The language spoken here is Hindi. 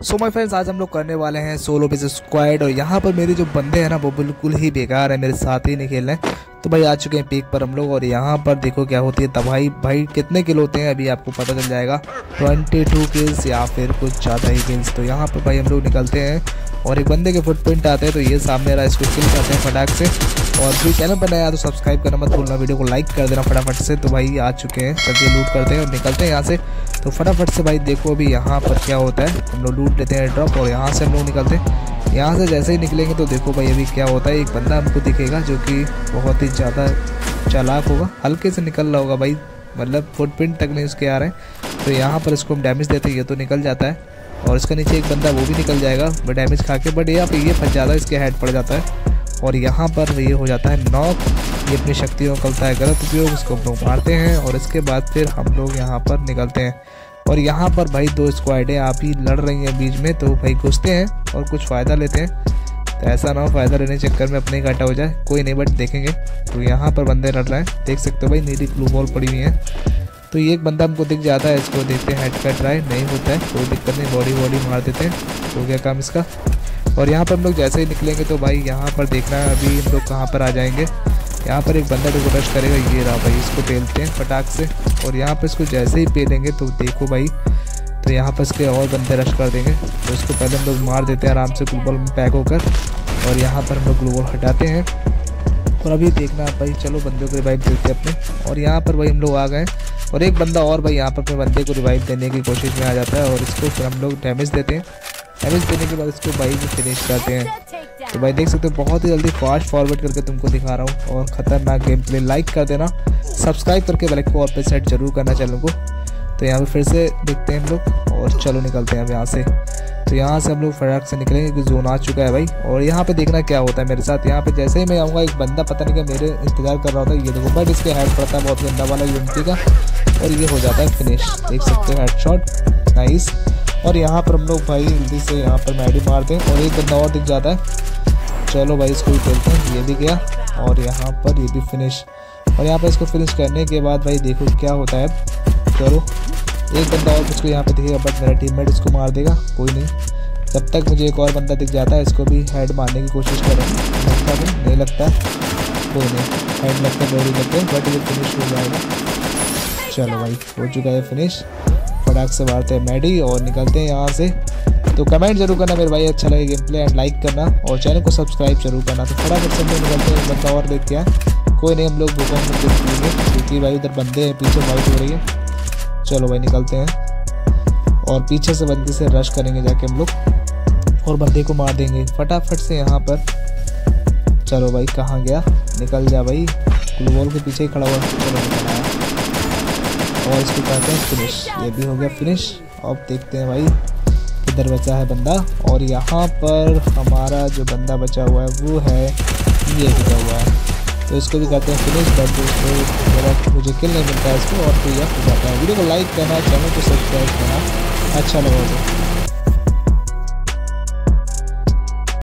सो माय फ्रेंड्स, आज हम लोग करने वाले हैं सोलो वर्सेस स्क्वाड। और यहाँ पर मेरे जो बंदे हैं ना वो बिल्कुल ही बेकार है, मेरे साथ ही नहीं खेल रहे हैं। तो भाई आ चुके हैं पीक पर हम लोग। और यहाँ पर देखो क्या होती है तबाही। भाई कितने किल होते हैं अभी आपको पता चल जाएगा, 22 किल्स या फिर कुछ ज़्यादा ही किल्स। तो यहाँ पर भाई हम लोग निकलते हैं और एक बंदे के फुटप्रिंट आते हैं, तो ये सामने रहा, इसको किल करते हैं फटाक से। और भी चैनल पर नया तो सब्सक्राइब करना मत भूलना, वीडियो को लाइक कर देना फटाफट से। तो भाई आ चुके हैं, चलिए लूट करते हैं और निकलते हैं यहाँ से। तो फटाफट से भाई देखो अभी यहाँ पर क्या होता है, हम लोग लूट लेते हैं ड्रॉप और यहाँ से हम लोग निकलते हैं। यहाँ से जैसे ही निकलेंगे तो देखो भाई अभी क्या होता है, एक बंदा हमको दिखेगा जो कि बहुत ही ज़्यादा चालाक होगा, हल्के से निकल रहा होगा भाई, मतलब फुटप्रिंट तक नहीं उसके आ रहे हैं। तो यहाँ पर इसको हम डैमेज देते हैं, ये तो निकल जाता है। और इसका नीचे एक बंदा वो भी निकल जाएगा डैमेज खा के, बट यहाँ पे ये फंस जाता है, इसके हेड पड़ जाता है और यहाँ पर ये हो जाता है नॉक। ये अपनी शक्तियों का करता है गलत उपयोग, उसको हम लोग मारते हैं और इसके बाद फिर हम लोग यहाँ पर निकलते हैं। और यहाँ पर भाई 2 स्क्वाडें आप ही लड़ रही हैं बीच में, तो भाई घुसते हैं और कुछ फ़ायदा लेते हैं। तो ऐसा ना हो फ़ायदा लेने के चक्कर में अपने घाटा हो जाए, कोई नहीं, बट देखेंगे। तो यहाँ पर बंदे लड़ रहे हैं, देख सकते हो भाई, नीली ग्लू बॉल पड़ी हुई है। तो ये एक बंदा हमको दिख जाता है, इसको देखते हैं, हेड का ट्राई नहीं होता है, कोई दिक्कत नहीं, बॉडी मार देते हैं, हो गया काम इसका। और यहाँ पर हम लोग जैसे ही निकलेंगे तो भाई यहाँ पर देखना है अभी हम लोग कहाँ पर आ जाएंगे। यहाँ पर एक बंदा जो रश करेगा, ये रहा भाई, इसको पेलते हैं फटाक से। और यहाँ पर इसको जैसे ही पेलेंगे तो देखो भाई, तो यहाँ पर इसके और बंदे रश कर देंगे। तो इसको पहले हम लोग मार देते हैं आराम से ग्लूबॉल में पैक होकर। और यहाँ पर हम लोग ग्लूबॉल हटाते हैं और अभी देखना भाई, चलो बंदे को रिवाइव देते हैं अपने। और यहाँ पर भाई हम लोग आ गए और एक बंदा और भाई यहाँ पर अपने बंदे को रिवाइव देने की कोशिश में आ जाता है और इसको फिर हम लोग डैमेज देते हैं। डैमेज देने के बाद इसको भाई फिनिश करते हैं। तो भाई देख सकते हो बहुत ही जल्दी फास्ट फॉरवर्ड करके तुमको दिखा रहा हूँ और ख़तरनाक गेम प्ले। लाइक कर देना, सब्सक्राइब करके बेल को और पे सेट जरूर करना चैनल को। तो यहाँ पे फिर से देखते हैं हम लोग और चलो निकलते हैं अब यहाँ से। तो यहाँ से हम लोग फटाक से निकलेंगे क्योंकि जोन आ चुका है भाई। और यहाँ पे देखना क्या होता है मेरे साथ, यहाँ पे जैसे ही मैं आऊँगा एक बंदा पता नहीं क्या मेरे इंतजार कर रहा होता है, ये देखो, बट इसके हेड पड़ता है बहुत गंदा वाला यूनिटी का और ये हो जाता है फिनिश, देख सकते हो, हेडशॉट, नाइस। और यहाँ पर हम लोग भाई जल्दी से यहाँ पर मैडी मारते हैं और एक बंदा और दिख जाता है। चलो भाई इसको भी खेलते हैं, ये भी गया और यहाँ पर ये भी फिनिश। और यहाँ पर इसको फिनिश करने के बाद भाई देखो क्या होता है। चलो एक बंदा और मुझको यहाँ पे दिखेगा, बट मेरा टीममेट इसको मार देगा, कोई नहीं। जब तक मुझे एक और बंदा दिख जाता है, इसको भी हेड मारने की कोशिश करेंगे। लगता नहीं लगता, कोई नहीं, हेड लगता है, बॉडी लगते हैं, बट ये फिनिश हो जाएगा। चलो भाई हो चुका है फिनिश, फटाक से मारते हैं मैडी और निकलते हैं यहाँ से। तो कमेंट जरूर करना मेरे भाई अच्छा लगे गेम प्ले, एंड लाइक करना और चैनल को सब्सक्राइब जरूर करना। तो फटाफट से हम लोग निकलते हैं, बंदा और देख क्या, कोई नहीं, हम लोग भूकंप में देख लेंगे क्योंकि भाई उधर बंदे हैं, पीछे फाइट हो रही है। चलो भाई निकलते हैं और पीछे से बंदे से रश करेंगे जाके हम लोग और बंदे को मार देंगे फटाफट से यहाँ पर। चलो भाई कहाँ गया, निकल जा भाई, ग्लूबॉल के पीछे ही खड़ा हुआ। चलो निकल आया और इसको कहते हैं फिनिश, ये भी हो गया फिनिश। अब देखते हैं भाई किधर बचा है बंदा। और यहाँ पर हमारा जो बंदा बचा हुआ है वो है ये बचा हुआ है, तो इसको भी कहते हैं फिनिश। बट उसको मुझे किल नहीं मिलता है इसको और फिर यह हो जाता है। वीडियो को लाइक करना, चैनल को सब्सक्राइब करना, अच्छा लगा तो।